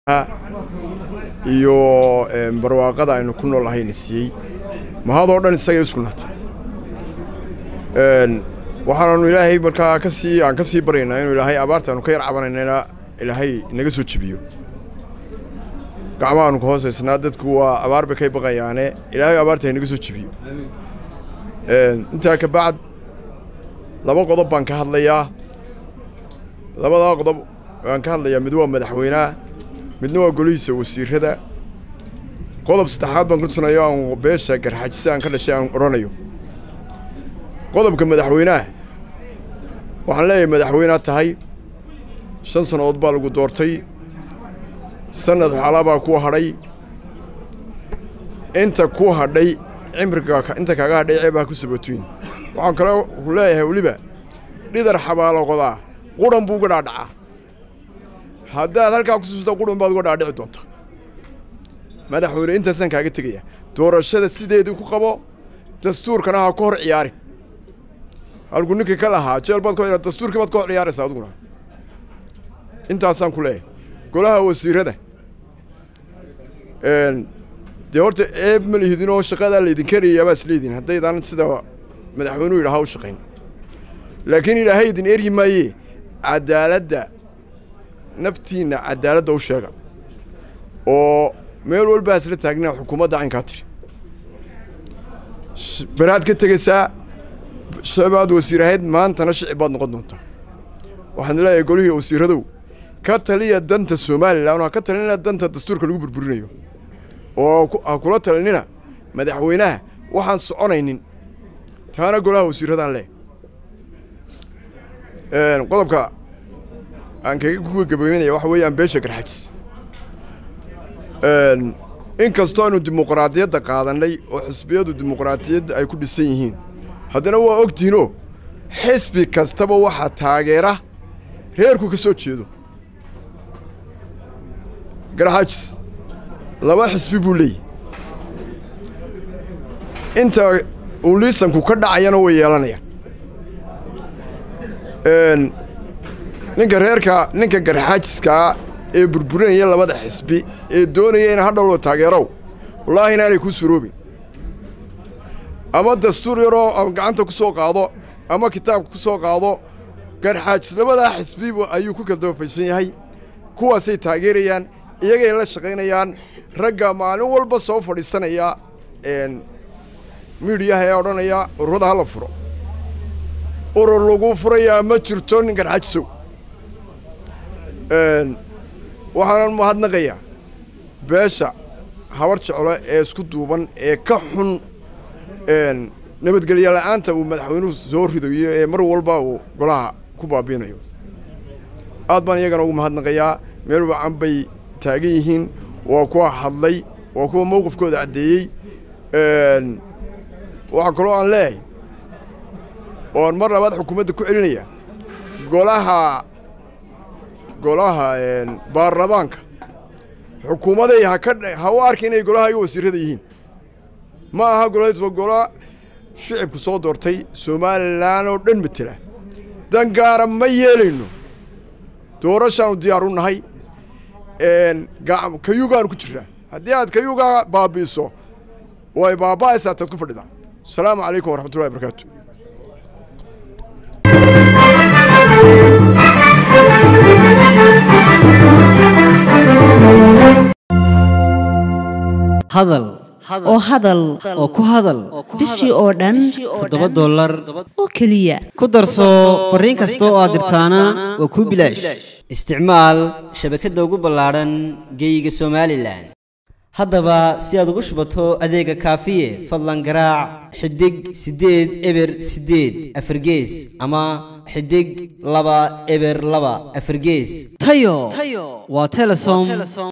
iyo barwaaqada aynu ku noolahay siiyay mahadoo dhan isaga isku naata waxaanu ilaahay markaa aan ka sii bareynaa inuu ilaahay abaartaanu ka yar cabanayna ilaahay naga soo jibiyo gacmaanu ka hooseysnaa dadku waa abaar bay ka baqayaane ilaahay abaarta naga soo jibiyo inta ka bacd laba qodob baan ka hadlayaa labada qodob aan ka hadlayaa mid waa madaxweynaha midna waa golihiisa wasiirada qodob saddexaad baan ku tusanayo aan beesha garxajisa aan ka dhashay aan oranayo qodobka madaxweynaha waxaan leeyahay madaxweynaha tahay 5 sanadood baa lagu doortay sanad xalaba ku hadhay inta ku hadhay cimriga inta kaaga hadhay ceebaa ku sabatoyn waxaan kale ku leeyahay waliba dhidar xabaalo qodaa quran buu uga dhacaa haddaad halkaa ku suusta quran baad uga dhaadhici doontaa madaxweyne inta san kaaga tagaya doorashada sideedii ku qabo dastuurkana ha ku hor ciyaarin halku ninka kala ahaa jeel baad ku ciyaar dastuurka baad ku hor ciyaaraysaa aduguna intaasaan ku leeyahay golaha wasiirada dee horta ceeb ma lihidinoo shaqadaa laydin karayaa baa isleediin haddaydan sida madaxweynuhu yidhaha u shaqayn laakiin ilaahay idin eryi maayee cadaaladda naftiinna cadaaladda u sheega oo meel walba isla taagnaa xukuumadda aynkaa tiri baraad ka tegaysaa shabaad wasiir ahayd maantana shicib baad noqon doontaa waxaan leeyahay golihii wasiiradow ka taliya danta Soomaaliland oo ka talinina danta dastuurka lagu burburinayo oo kula talinina madaxweynaha waxaan soconaynin taana golaha wasiiradan leh qodobka aan kaga ku gabaynaya waxa weeyaan beesha garxajis in kastoo aanu dimuqraadiyadda qaadanay oo xisbiyadu dimuqraadiyadda ay ku dhisan yihiin haddana waa ogtiinoo xisbi kastaba waxa taageera reerku ka soo jeedo garxajis laba xisbi buu leeyahay inta uu liisanku ka dhacayana way yeelanayaan ninka garxajiska ee burburinaya labada xisbi ee doonaya in hadhow loo taageero wallaahi inaanay ku suroobin ama dastuur yaroo gacanta ku soo qaado ama kitaabka ku soo qaado garxajis labada xisbi ayuu ku kala doofaysan yahay kuwaasay taageerayaan iyagay la shaqaynayaan ragga maalin walba soo fadhiisanaya miidiyaha ee odhanaya ururada hala furo urur lagu furayaa ma jirto nin garxajisow waxaan mahadnaqayaa beesha habar jeclo ee isku duuban ee ka xun nabadgelyo la'aanta uu madaxweynuhu soo ridayo ee mar walba uu golaha ku baabiinayo aad baan iyagana ugu mahadnaqayaa meel wacan bay taagan yihiin waa kuwa hadlay waa kuwa mowqifkooda caddeeyey waxaa kaloo aan leeyahay oo aan mar labaad xukuumadda ku celinaya golaha baarlamaanka xukuumaday ha u arkin inay golaha iyo wasiirada yihiin ma aha golahaas waa gola shicibku soo doortay Soomaaliland oo dhan matala dan gaara ma yeelayno doorashaanu diyaar u nahay kayugaan ku jiraa haddii aad kayuga baabiiso way baaba'aysaa tad ku fadhida asalaamu calaykum waraxmatullahi wabarakaatu hadal oo ku hadal bishii oo dhan $7 oo kaliya ku darso fariin kasta oo aad dirtaana waa ku bilaash isticmaal shabakadda ugu ballaaran geyga Soomaaliland haddaba si aad ugu shubato adeega kaafiye fadlan garaac xidig 8 eber 8 afargees ama xidig 2 eber 2 afargees tayo waa Telesom